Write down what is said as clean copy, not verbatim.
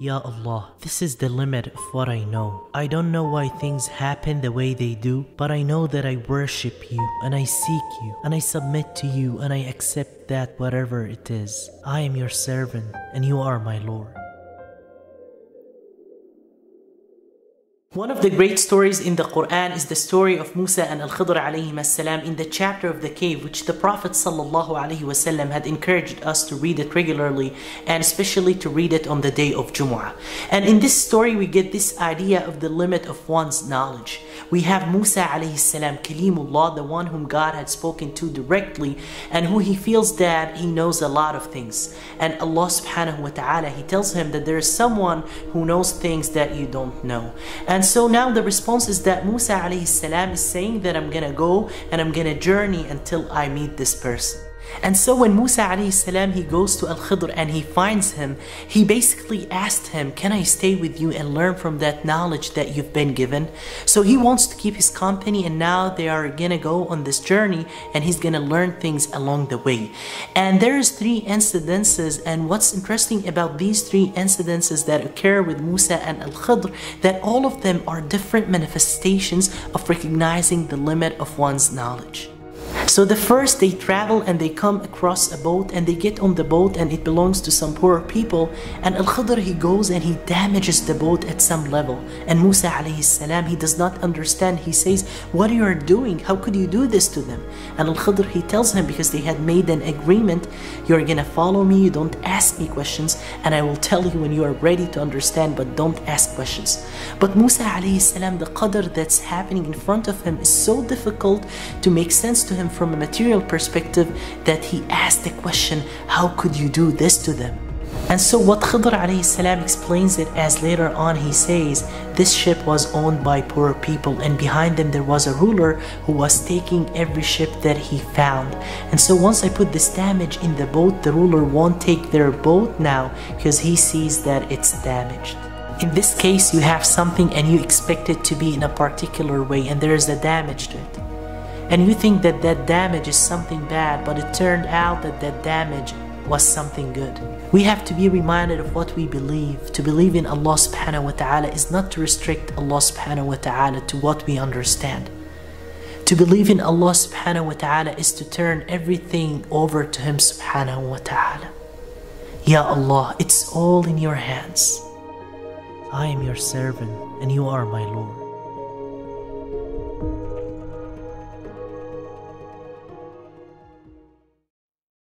Ya Allah, this is the limit of what I know. I don't know why things happen the way they do, but I know that I worship you and I seek you and I submit to you and I accept that whatever it is. I am your servant and you are my Lord. One of the great stories in the Quran is the story of Musa and Al-Khidr alayhim as-salam in the chapter of the cave, which the Prophet sallallahu alaihi wasallam had encouraged us to read it regularly and especially to read it on the day of Jumu'ah. And in this story we get this idea of the limit of one's knowledge. We have Musa alayhi salam, Kalimullah, the one whom God had spoken to directly and who he feels that he knows a lot of things. And Allah subhanahu wa ta'ala, he tells him that there is someone who knows things that you don't know. And so now the response is that Musa alayhi salam is saying that I'm gonna go and I'm gonna journey until I meet this person. And so when Musa alayhi salam, he goes to Al-Khidr and he finds him, he basically asked him, can I stay with you and learn from that knowledge that you've been given? So he wants to keep his company, and now they are gonna go on this journey and he's gonna learn things along the way. And there's 3 incidences, and what's interesting about these 3 incidences that occur with Musa and Al-Khidr, that all of them are different manifestations of recognizing the limit of one's knowledge. So the first, they travel and they come across a boat and they get on the boat and it belongs to some poor people, and Al-Khidr, he goes and he damages the boat at some level, and Musa alayhi salam, he does not understand. He says, what are you doing? How could you do this to them? And Al-Khidr, he tells him, because they had made an agreement, you're gonna follow me, you don't ask me questions, and I will tell you when you are ready to understand, but don't ask questions. But Musa alayhi salam, the qadr that's happening in front of him is so difficult to make sense to him from a material perspective that he asked the question, how could you do this to them? And so what Khidr alayhi salam explains it as later on, he says, this ship was owned by poor people and behind them there was a ruler who was taking every ship that he found. And so once I put this damage in the boat, the ruler won't take their boat now because he sees that it's damaged. In this case, you have something and you expect it to be in a particular way and there is a damage to it. And you think that that damage is something bad, but it turned out that that damage was something good. We have to be reminded of what we believe. To believe in Allah subhanahu wa ta'ala is not to restrict Allah subhanahu wa ta'ala to what we understand. To believe in Allah subhanahu wa ta'ala is to turn everything over to Him subhanahu wa ta'ala. Ya Allah, it's all in your hands. I am your servant and you are my Lord.